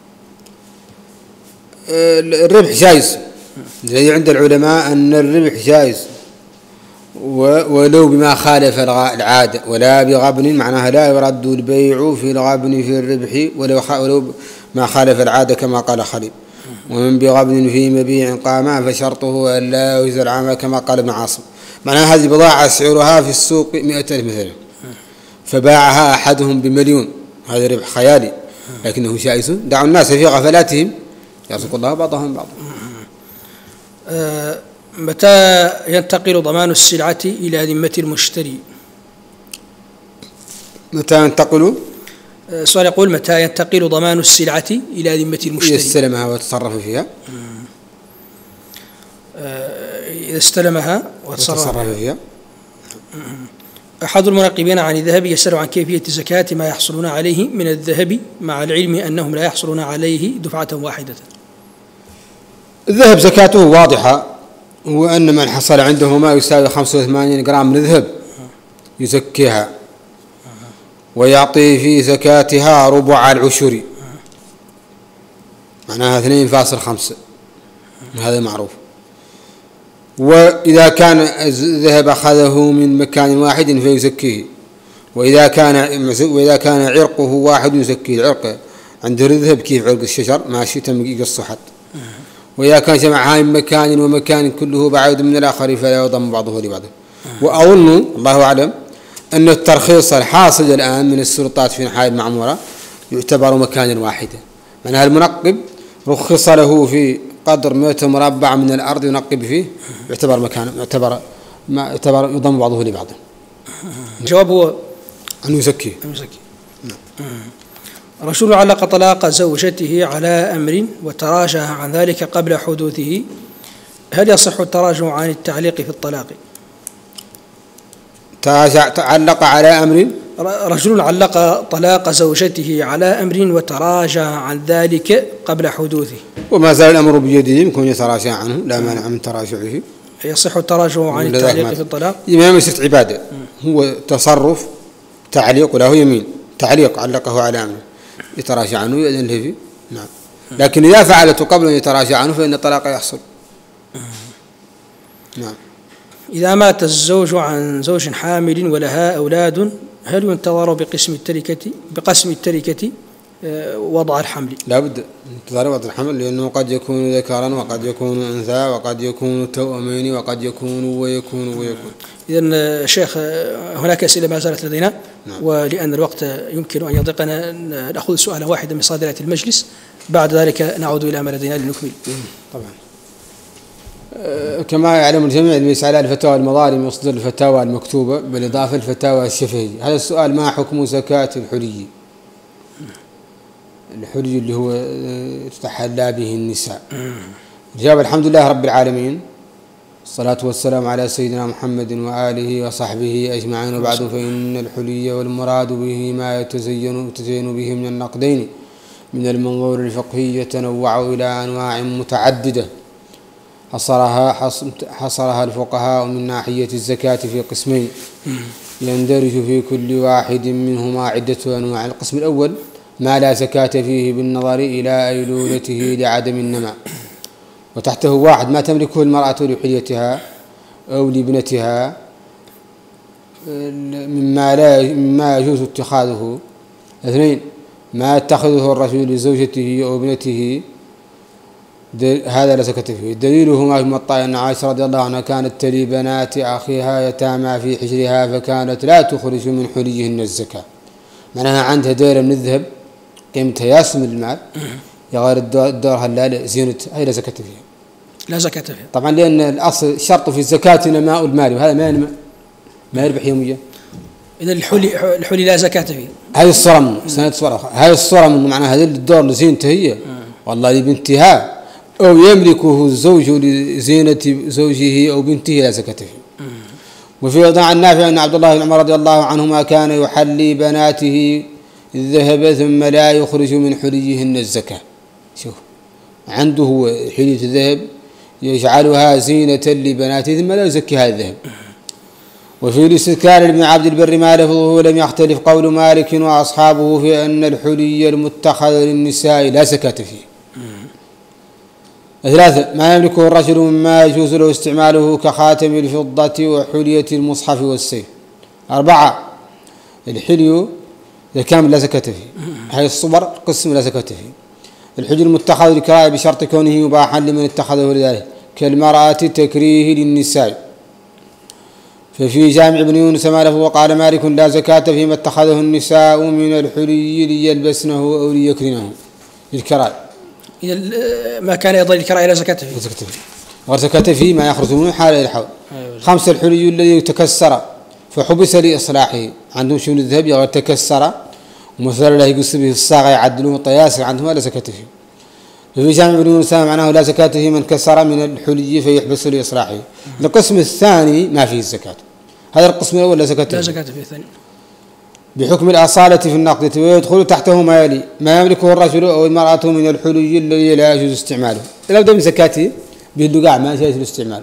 الربح جائز، الذي عند العلماء أن الربح جائز ولو بما خالف العادة ولا بغبن، معناها لا يرد البيع في الغبن في الربح ولو ما خالف العادة كما قال خليل. ومن بغبن في مبيع قام فشرطه أن لا يجزى العام كما قال ابن عاصم. معناها هذه بضاعة سعرها في السوق 100,000 مثلا، فباعها أحدهم ب1,000,000، هذا ربح خيالي لكنه جائز. دعوا الناس في غفلاتهم يرزق الله بعضهم بعضا. متى ينتقل ضمان السلعة إلى ذمة المشتري؟ متى ينتقل؟ السؤال يقول: متى ينتقل ضمان السلعة إلى ذمة المشتري؟ يستلمها ويتصرف فيها. إذا استلمها وتصرف فيها. أحد المنقبين عن الذهب يسأل عن كيفية زكاة ما يحصلون عليه من الذهب مع العلم أنهم لا يحصلون عليه دفعة واحدة. الذهب زكاته واضحة، وأن من حصل عنده ما يساوي 85 جرام من الذهب يزكيها ويعطي في زكاتها ربع العشر، معناها 2.5، هذا معروف. وإذا كان الذهب أخذه من مكان واحد فيزكيه، وإذا كان عرقه واحد يزكي العرق عند الذهب كيف عرق الشجر ماشي تم يقص حد. وإذا كان جمع هاي مكان ومكان كله بعيد من الآخر فلا يضم بعضه لبعض. وأظن الله أعلم أن الترخيص الحاصل الآن من السلطات في أنحاء المعمورة يعتبر مكانا واحدا، معناها المنقب رخص له في قدر متر مربع من الأرض ينقب فيه يعتبر مكان يعتبر يضم بعضه لبعض. الجواب هو أن يزكي. رجل علق طلاق زوجته على أمر وتراجع عن ذلك قبل حدوثه، هل يصح التراجع عن التعليق في الطلاق؟ تعلق على أمر، رجل علق طلاق زوجته على أمر وتراجع عن ذلك قبل حدوثه وما زال الأمر بيده يمكن يتراجع عنه، لا مانع من تراجعه. يصح التراجع عن التعليق في الطلاق؟ ما مسألة عبادة، هو تصرف تعليق وله يمين، تعليق علقه على أمر يتراجع عنه يأذن له فيه. نعم. لكن إذا فعلته قبل أن يتراجع عنه فإن الطلاق يحصل. نعم. إذا مات الزوج عن زوج حامل ولها أولاد، هل ينتظر بقسم التركة وضع الحمل؟ لا بد انتظار وضع الحمل، لأنه قد يكون ذكرا وقد يكون أنثى وقد يكون توأمين وقد يكون ويكون. إذن شيخ هناك أسئلة ما زالت لدينا. نعم. ولأن الوقت يمكن أن يضيقنا نأخذ سؤالا واحدا من صادرات المجلس، بعد ذلك نعود إلى ما لدينا لنكمل. طبعا. كما يعلم الجميع اللي يسعى على الفتاوى المظالم يصدر الفتاوى المكتوبة بالإضافة للفتاوى الشفهية. هذا السؤال: ما حكم زكاة الحلي؟ الحلي اللي هو تتحلى به النساء. الجواب: الحمد لله رب العالمين، الصلاة والسلام على سيدنا محمد وآله وصحبه أجمعين، وبعد، فإن الحلي والمراد به ما يتزين به من النقدين من المنظور الفقهي يتنوع إلى أنواع متعددة حصرها الفقهاء من ناحية الزكاة في قسمين يندرج في كل واحد منهما عدة أنواع. القسم الأول: ما لا زكاة فيه بالنظر إلى أيلولته لعدم النماء، وتحته: واحد، ما تملكه المرأة لحليتها أو لابنتها مما يجوز اتخاذه. اثنين، ما يتخذه الرجل لزوجته أو ابنته، هذا لا زكاة فيه. دليله ما في موطأ أن عائشة رضي الله عنها كانت تلي بنات أخيها يتامى في حجرها فكانت لا تخرج من حليهن الزكاة، معناها عندها دائرة من الذهب قيمتها ياسم المال يغير الدور هلا زينة، هي لا زكاة فيها. لا زكاة فيها طبعا، لأن الأصل شرط في الزكاة نماء المال، وهذا ما يربح يوميا. إذا الحلي لا زكاة فيه. هذه الصورة هذه الصورة من معناها هذا الدور لزينته هي والله لبنتها أو يملكه الزوج لزينة زوجه أو بنته لا زكاة فيه. وفي وضع النافع أن عبد الله بن عمر رضي الله عنهما كان يحلي بناته الذهب ثم لا يخرج من حليهن الزكاة. شوف، عنده حلية الذهب يجعلها زينة لبناته ثم لا يزكي هذا الذهب. وفي الاستذكار لابن عبد البر ما لفظه لم يختلف قول مالك وأصحابه في أن الحلي المتخذ للنساء لا زكاة فيه. ثلاثة، ما يملكه الرجل مما يجوز له استعماله كخاتم الفضة وحلية المصحف والسيف. أربعة، الحلي الكامل لا زكاة فيه، هذه الصور قسم لا زكاة فيه. الحلي المتخذ للكراء بشرط كونه مباحا لمن اتخذه لذلك، كالمرأة تكريه للنساء. ففي جامع ابن يونس ما لفظه وقال مالك لا زكاة فيما اتخذه النساء من الحلي ليلبسنه أو ليكرنه للكراء. إذا ما كان يضل الكراء لا زكاة فيه. غير زكاة فيه ما يخرج منه حال إلى الحول. خمسة، الحلي الذي تكسر فحبس لإصلاحه، عندهم شون الذهب غير تكسر ومثلا له يقص به الصاغة يعدلون الطياسر، عندهم لا زكاة فيه. ففي جامع ابن يونس معناه لا زكاة فيه من كسر من الحلي فيحبس لإصلاحه. القسم الثاني ما فيه الزكاة، هذا القسم الأول لا زكاة فيه. لا زكاة فيه الثاني بحكم الأصالة في النقد، ويدخل تحته ما يلي: ما يملكه الرجل أو المرأة من الحلي الذي لا يجوز استعماله، لا بد من زكاته بالدقاع ما يجوز الاستعمال.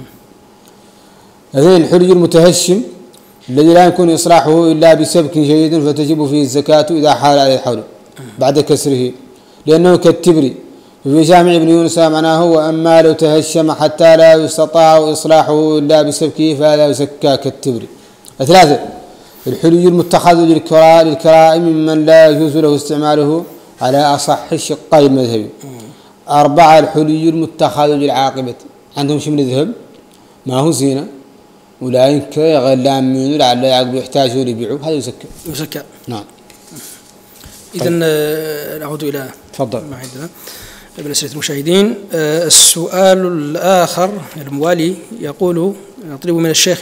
هذين الحلي المتهشم الذي لا يمكن إصلاحه إلا بسبك جيد فتجب فيه الزكاة إذا حال عليه الحول بعد كسره، لأنه كالتبر. في جامع ابن يونس معناه وأما لو تهشم حتى لا يستطاع إصلاحه إلا بسبكه فلا يزكى كالتبر. ثلاثة، الحلي المتخذ للكراء ممن لا يجوز له استعماله على أصح الشقين المذهبي. 4 الحلي المتخذ للعاقبة، عندهم شيء من الذهب ما هو زينة ولا ينكر يغلان منه لعل يعقب يحتاجوا ليبيعوه، هذا يزكى. نعم. إذا نعود إلى تفضل ما عندنا بالنسبة للمشاهدين. السؤال الآخر الموالي يقول: نطلب من الشيخ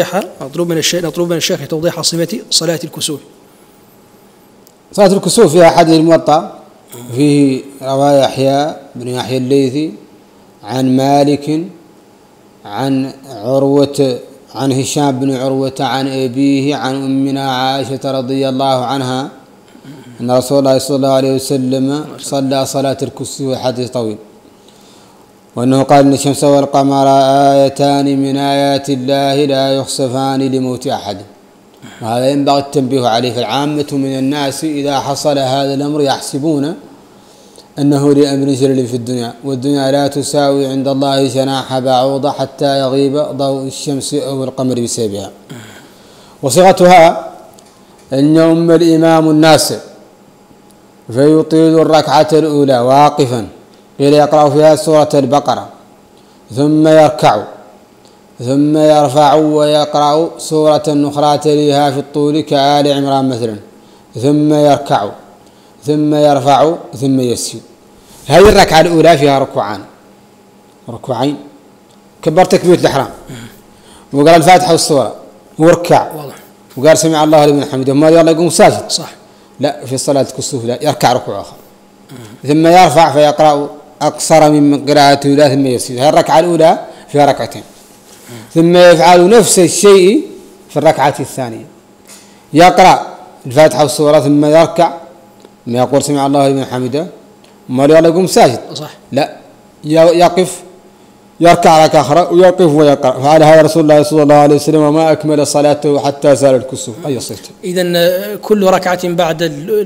توضيح صفة صلاة الكسوف. صلاة الكسوف فيها حديث الموطأ، فيه رواية يحيى بن يحيى الليثي عن مالك عن عروة عن هشام بن عروة عن أبيه عن أمنا عائشة رضي الله عنها أن رسول الله صلى الله عليه وسلم صلى صلاة الكسوف، حديث طويل، وأنه قال إن الشمس والقمر آيتان من آيات الله لا يخسفان لموت أحد. وهذا ينبغي التنبيه عليه، فالعامة من الناس إذا حصل هذا الأمر يحسبون أنه لأمر جلل في الدنيا، والدنيا لا تساوي عند الله جناح بعوضة حتى يغيب ضوء الشمس أو القمر بسببها. وصيغتها أن يؤم الإمام الناس فيطيل الركعة الأولى واقفا، قيل يقرأ فيها سورة البقرة ثم يركع ثم يرفع ويقرأ سورة أخرى تليها في الطول كآل عمران مثلا، ثم يركع ثم يرفع ثم يسجد. هذه الركعة الأولى فيها ركوعين، كبر تكبيرة الإحرام وقال الفاتحة والسورة وركع وقال سمع الله لمن حمده، ما يلا يقوم ساجد. صح. لا، في صلاة الكسوف لا، يركع ركوع آخر ثم يرفع فيقرأ أقصر من قراءته الأولى ثم يسجد. هذه الركعة الأولى فيها ركعتين، ثم يفعل نفس الشيء في الركعة الثانية، يقرأ الفاتحة والسورة ثم يركع ما يقول سمع الله لمن حمده، ما يلا يقوم ساجد. صح. لا، يقف يركع ركعة أخرى ويقف ويقرأ. فعل هذا رسول الله صلى الله عليه وسلم وما أكمل صلاته حتى زال الكسوف. أي صيته. إذن كل ركعة بعد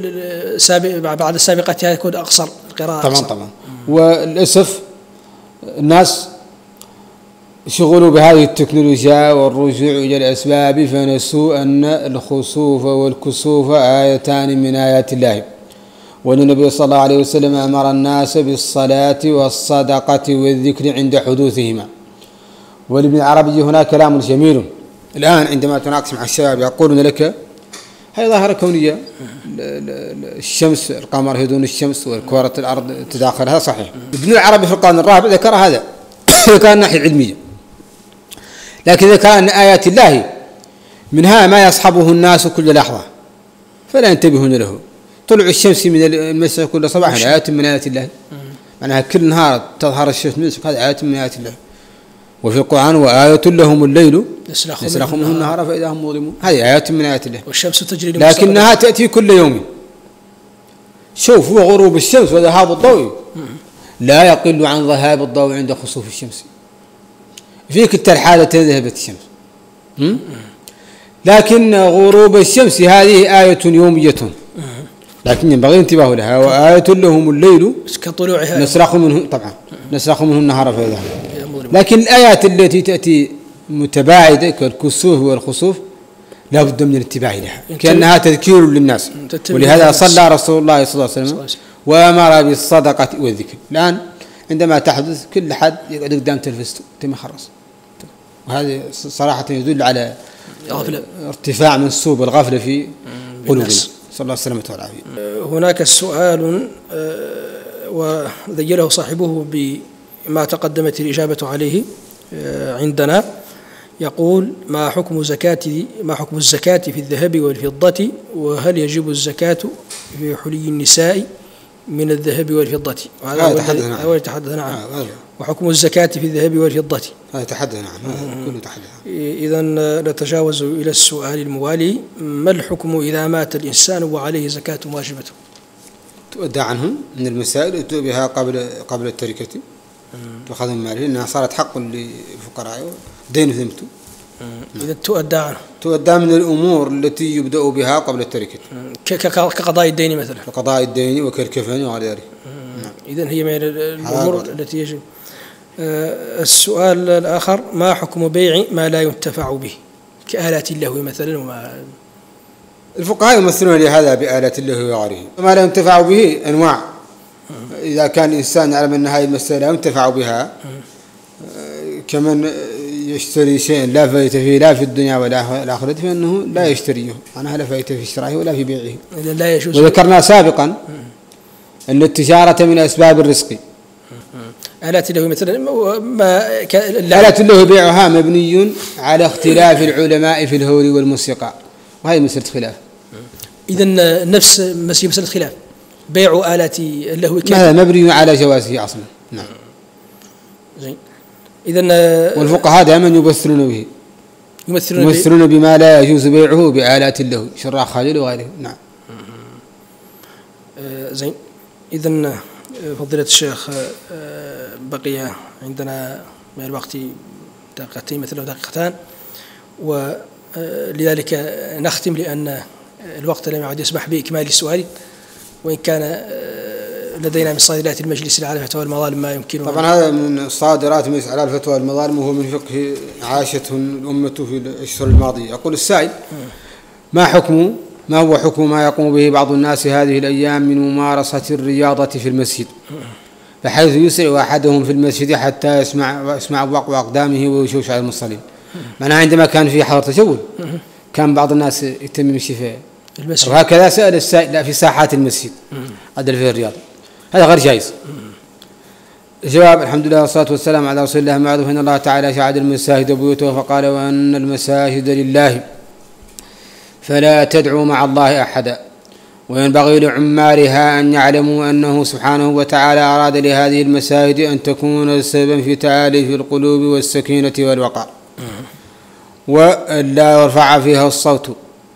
السابقة تكون أقصر القراءة. طبعا. وللأسف الناس شغلوا بهذه التكنولوجيا والرجوع إلى الأسباب فنسوا أن الخسوف والكسوف آيتان من آيات الله، وأن النبي صلى الله عليه وسلم أمر الناس بالصلاة والصدقة والذكر عند حدوثهما. ولابن العربي هنا كلام جميل. الآن عندما تناقش مع الشباب يقولون لك هي ظاهرة كونية، الشمس القمر هي دون الشمس والكرة الأرض تداخل، هذا صحيح. ابن العربي في القرن الرابع ذكر هذا ذكر الناحية العلمية، لكن ذكر أن آيات الله منها ما يصحبه الناس كل لحظة فلا ينتبهون له. طلوع الشمس من المشرق كل صباح آيات من آيات الله، معناها كل نهار تظهر الشمس من المشرق، هذه آيات من آيات الله. وفي القرآن وآية لهم الليل نسلخ منه النهار فإذا هم مظلمون، هذه آيات من آيات الله. والشمس تجري لكنها تأتي كل يوم. شوف، هو غروب الشمس وذهاب الضوء لا يقل عن ذهاب الضوء عند خسوف الشمس. في كلتا الحالتين ذهبت الشمس، لكن غروب الشمس هذه آية يومية، لكن ينبغي الانتباه لها. وآية لهم الليل كطلوعها نسلخ منه النهار فإذا. لكن الآيات التي تأتي متباعدة كالكسوف والخسوف لا بد من الانتباه لها، كأنها تذكير للناس. ولهذا صلى رسول الله صلى الله عليه وسلم وأمر بالصدقة والذكر. الآن عندما تحدث كل حد يقعد قدام تلفزته تم خرص، وهذا صراحة يدل على ارتفاع منسوب الغفلة في قلوبنا. صلى الله عليه وسلم والعافية. هناك سؤال وذيله صاحبه بما تقدمت الإجابة عليه عندنا، يقول: ما حكم الزكاة في الذهب والفضة، وهل يجب الزكاة في حلي النساء من الذهب والفضة؟ هذا هو يتحدث عنه. وحكم الزكاة في الذهب والفضة هذا تحدث عنه كله تحدث. إذن نتجاوز إلى السؤال الموالي: ما الحكم إذا مات الإنسان وعليه زكاة واجبة؟ تؤدى عنه من المسائل وتؤدى بها قبل التركة، تأخذ من ماله لأنها صارت حق للفقراء دين ذمته. إذا تؤدى من الأمور التي يبدأ بها قبل التركة كقضاء الدين مثلا، كقضاء الدين وكالكفن وغير ذلك. إذن هي من الأمور التي يجب. السؤال الآخر: ما حكم بيع ما لا ينتفع به كآلات اللهو مثلا الفقهاء يمثلون لهذا بآلات اللهو وغيره، وما لا ينتفع به أنواع. إذا كان الإنسان يعلم أن هذه المسألة لا ينتفع بها، كمن يشتري شيء لا فائدة فيه لا في الدنيا ولا الآخرة فإنه لا يشتريه، معناها لا فائدة في شرائه ولا في بيعه. لا يجوز. وذكرنا سابقا أن التجارة من أسباب الرزق. آلات اللهو مثلا آلات اللهو بيعها مبني على اختلاف العلماء في الهول والموسيقى، وهي مسألة خلاف. إذن نفس مسألة خلاف بيع آلات اللهو هذا مبني على جوازه أصلا. نعم. زين. إذن والفقهاء دائما يمثلون بما لا يجوز بيعه بآلات اللهو، شراء خالد وغيره. نعم. زين. إذن فضيلة الشيخ بقي عندنا من الوقت دقيقتين مثلا دقيقتان، ولذلك نختم لأن الوقت لم يعد يسمح بإكمال السؤال، وإن كان لدينا من صادرات المجلس على الفتوى والمظالم ما يمكن. طبعا هذا من صادرات المجلس على الفتوى والمظالم، وهو من فقه عاشته الأمة في الأشهر الماضية. يقول السائل: ما هو حكم ما يقوم به بعض الناس هذه الأيام من ممارسة الرياضة في المسجد، بحيث يسرع أحدهم في المسجد حتى يسمع وقع أقدامه ويشوش على المصلين؟ معناها عندما كان في حظر تجول كان بعض الناس يتم يمشي في المسجد، وهكذا سأل السائل في ساحات المسجد عدل فيه الرياضة، هذا غير جائز. الجواب: الحمد لله والصلاة والسلام على رسول الله. معروف أن الله تعالى جعل المساجد بيوته، فقال: وأن المساجد لله فلا تدعوا مع الله أحدا. وينبغي لعمارها أن يعلموا أنه سبحانه وتعالى أراد لهذه المساجد أن تكون سببا في تآليف القلوب والسكينة والوقار، ولا يرفع فيها الصوت.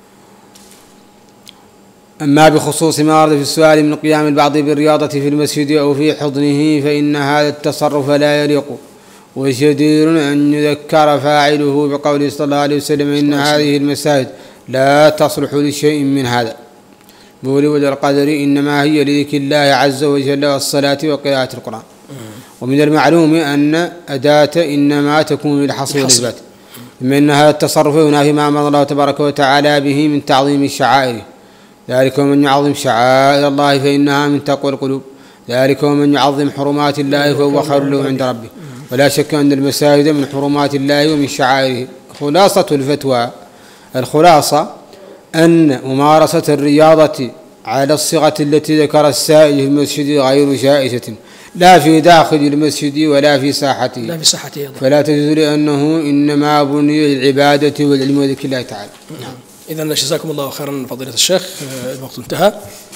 أما بخصوص ما ورد في السؤال من قيام البعض بالرياضة في المسجد أو في حضنه فإن هذا التصرف لا يليق، وجدير أن يذكر فاعله بقوله صلى الله عليه وسلم: إن هذه المساجد لا تصلح لشيء من هذا، بولد القدر إنما هي لذكر الله عز وجل والصلاة وقراءة القرآن. ومن المعلوم أن أداة إنما تكون للحصر والإثبات، ثم إن هذا التصرف ينافي ما أمر الله تبارك وتعالى به من تعظيم الشعائر، ذلك ومن يعظم شعائر الله فإنها من تقوى القلوب، ذلك ومن يعظم حرمات الله فهو خير له عند ربه. ولا شك أن المساجد من حرمات الله ومن شعائره. خلاصة الفتوى: الخلاصة أن ممارسة الرياضة على الصيغة التي ذكر السائل في المسجد غير جائزة، لا في داخل المسجد ولا في ساحته، فلا تجوز، لأنه إنما بني للعبادة والعلم وذكر الله تعالى. نعم. إذن جزاكم الله خيرا فضيلة الشيخ، الوقت انتهى.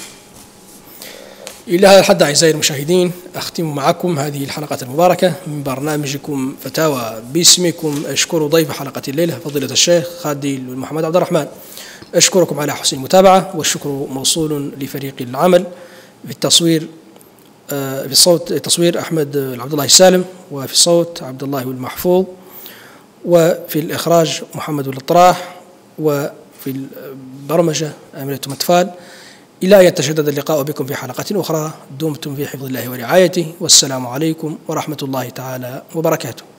إلى هذا الحد أعزائي المشاهدين أختم معكم هذه الحلقة المباركة من برنامجكم فتاوى باسمكم. أشكر ضيف حلقة الليلة فضيلة الشيخ خالد محمد عبد الرحمن. أشكركم على حسن المتابعة، والشكر موصول لفريق العمل في التصوير، في الصوت تصوير أحمد عبد الله السالم، وفي الصوت عبد الله المحفوظ، وفي الإخراج محمد الطراح، وفي البرمجة أمينة متفال. إلى أن يتجدد اللقاء بكم في حلقة أخرى، دمتم في حفظ الله ورعايته، والسلام عليكم ورحمة الله تعالى وبركاته.